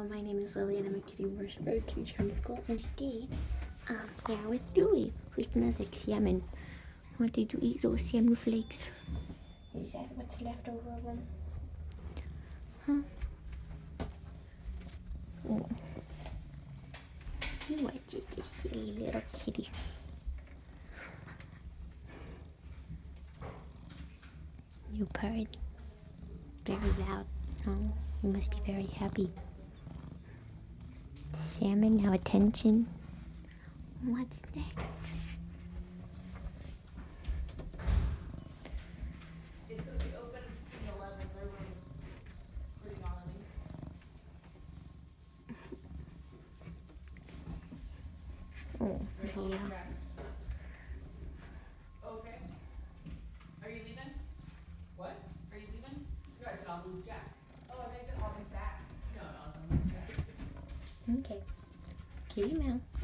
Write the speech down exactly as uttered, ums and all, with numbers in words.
my name is Lily and I'm a kitty worshiper at Kitty Charm School, and today I'm here with Dewey, who smells like salmon. What did you eat those salmon flakes? Is that what's left over of them? Huh? Oh. You are just a silly little kitty. You purred very loud. Oh, you must be very happy. Salmon, now attention. What's next? It's supposed to be open in eleven. Their room is pretty gnarly. Oh, yeah. Okay. Are you leaving? What? Are you leaving? No, I said I'll move Jack. Oh, I said I'll move back. No, no, I was gonna move Jack. Okay. Kitty meow.